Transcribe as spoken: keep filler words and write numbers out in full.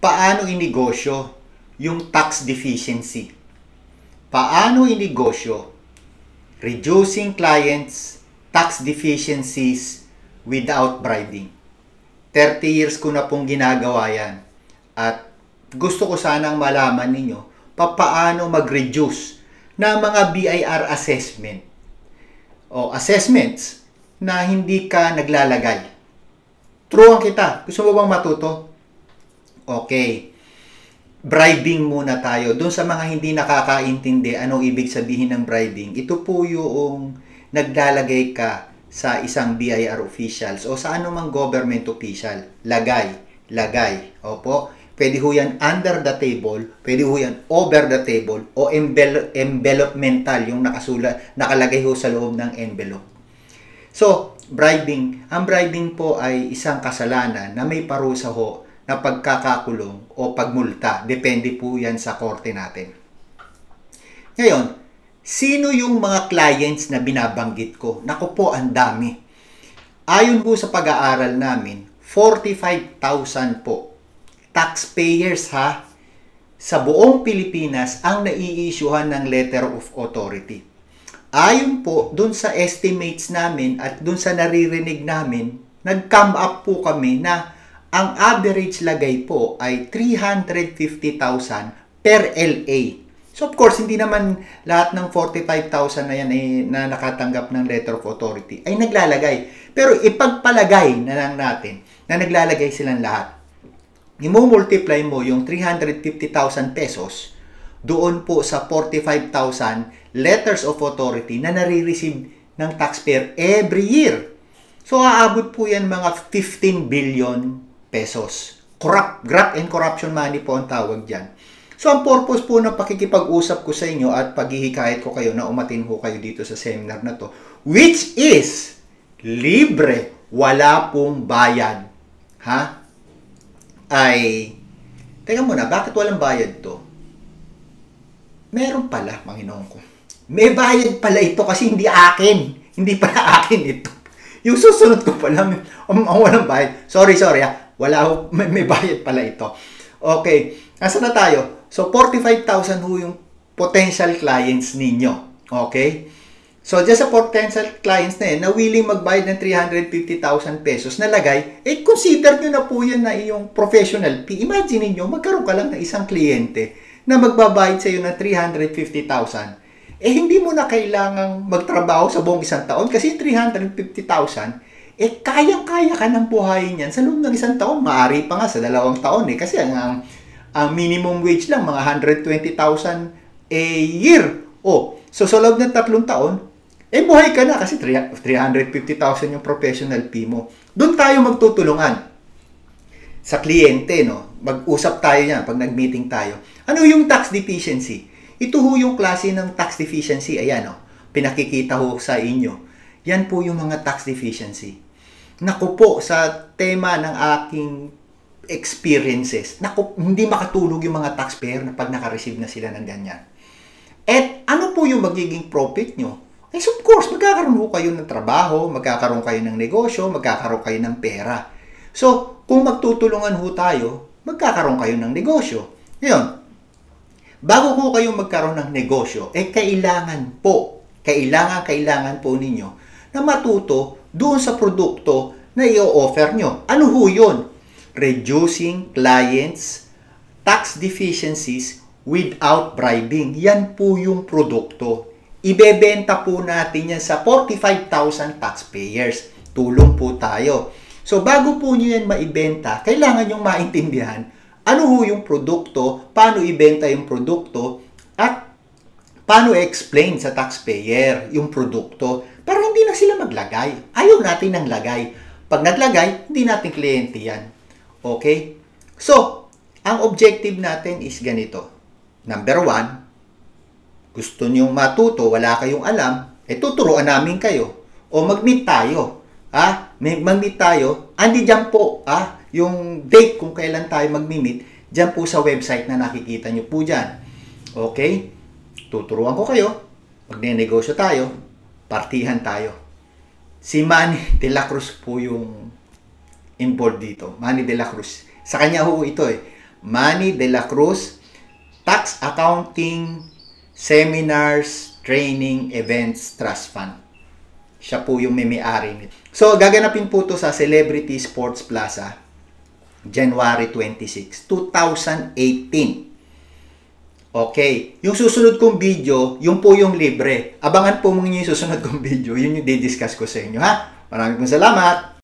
paano inegosyo yung tax deficiency. Paano inegosyo reducing clients' tax deficiencies without bribing. thirty years ko na pong ginagawa yan. At gusto ko sanang malaman ninyo paano mag-reduce na mga B I R assessment o assessments na hindi ka naglalagay. Turuan kita. Gusto mo bang matuto? Okay. Bribing muna tayo. Doon sa mga hindi nakakaintindi anong ibig sabihin ng bribing, ito po yung naglalagay ka sa isang B I R officials o sa anumang government official. Lagay. Lagay. Opo. Pwede ho yan under the table, pwede ho yan over the table, o envel envelopmental, yung nakasulat, nakalagay ho sa loob ng envelope. So, bribing. Ang bribing po ay isang kasalanan na may parusa ho na pagkakakulong o pagmulta. Depende po yan sa korte natin. Ngayon, sino yung mga clients na binabanggit ko? Naku po, ang dami. Ayon po sa pag-aaral namin, forty-five thousand po. Taxpayers ha, sa buong Pilipinas ang nai-issuehan ng letter of authority. Ayon po dun sa estimates namin at dun sa naririnig namin, nag-come up po kami na ang average lagay po ay three hundred fifty thousand per L A. So of course, hindi naman lahat ng forty-five thousand na yan eh, na nakatanggap ng letter of authority ay naglalagay. Pero ipagpalagay na lang natin na naglalagay silang lahat. I-multiply mo yung three hundred fifty thousand pesos doon po sa forty-five thousand letters of authority na nare-receive ng taxpayer every year. So, aabot po yan mga fifteen billion pesos. Corrupt, graft and corruption money po ang tawag dyan. So, ang purpose po ng pakikipag-usap ko sa inyo at paghihikayat ko kayo na umatin ho kayo dito sa seminar na to, which is libre, wala pong bayad. Ha? Ay, teka muna, bakit walang bayad to? Meron pala, Panginoon ko. May bayad pala ito kasi hindi akin. Hindi pala akin ito. Yung susunod ko pala, may, um, um, walang bayad. Sorry, sorry ah. Wala, may, may bayad pala ito. Okay, nasa na tayo? So, forty-five thousand ho yung potential clients ninyo. Okay? So, dyan sa potential clients na yun, na willing magbayad ng three hundred fifty thousand pesos na lagay, eh, consider nyo na po yan na iyong professional fee. Imagine niyo magkaroon ka lang ng isang kliyente na magbabayad sa iyo ng three hundred fifty thousand. Eh, hindi mo na kailangang magtrabaho sa buong isang taon kasi three hundred fifty thousand, eh, kayang-kaya ka ng buhayin yan sa loob ng isang taon. Maaari pa nga sa dalawang taon eh. Kasi ang, ang minimum wage lang, mga one hundred twenty thousand a year. Oh, so sa loob ng tatlong taon, eh, buhay ka na kasi three hundred fifty thousand yung professional fee mo. Doon tayo magtutulungan sa kliyente, no? Mag-usap tayo yan pag nag-meeting tayo. Ano yung tax deficiency? Ito ho yung klase ng tax deficiency. Ayan, no? Pinakikita ho sa inyo. Yan po yung mga tax deficiency. Naku po, sa tema ng aking experiences, naku, hindi makatulog yung mga taxpayer na pag naka-receive na sila ng ganyan. At ano po yung magiging profit nyo? Eh, of course, magkakaroon ho kayo ng trabaho, magkakaroon kayo ng negosyo, magkakaroon kayo ng pera. So, kung magtutulungan ho tayo, magkakaroon kayo ng negosyo. Ngayon, bago ho kayo magkaroon ng negosyo, eh kailangan po, kailangan, kailangan po ninyo na matuto doon sa produkto na i-offer nyo. Ano ho yun? Reducing clients' tax deficiencies without bribing. Yan po yung produkto. Ibebenta po natin yan sa forty-five thousand taxpayers. Tulong po tayo. So, bago po nyo yan maibenta, kailangan nyo maintindihan ano ho yung produkto, paano ibenta yung produkto, at paano explain sa taxpayer yung produkto para hindi na sila maglagay. Ayaw natin ng lagay. Pag naglagay, hindi natin kliyente yan. Okay? So, ang objective natin is ganito. Number one, gusto niyong matuto, wala kayong alam, eh tuturuan namin kayo. O mag-meet tayo. Ah, mag-meet tayo. Andi dyan po, ah, yung date kung kailan tayo mag-meet, dyan po sa website na nakikita nyo po dyan. Okay? Tuturuan ko kayo. Magne-negosyo tayo. Partihan tayo. Si Manny de la Cruz po yung involved dito. Manny de la Cruz. Sa kanya ho ito eh. Manny de la Cruz, Tax Accounting, Seminars, Training, Events, Trust Fund. Siya po yung may-ari nito. So, gaganapin po to sa Celebrity Sports Plaza, January twenty-sixth, two thousand eighteen. Okay. Yung susunod kong video, yung po yung libre. Abangan po mo yung susunod kong video. Yun yung di-discuss ko sa inyo, ha? Maraming pong salamat.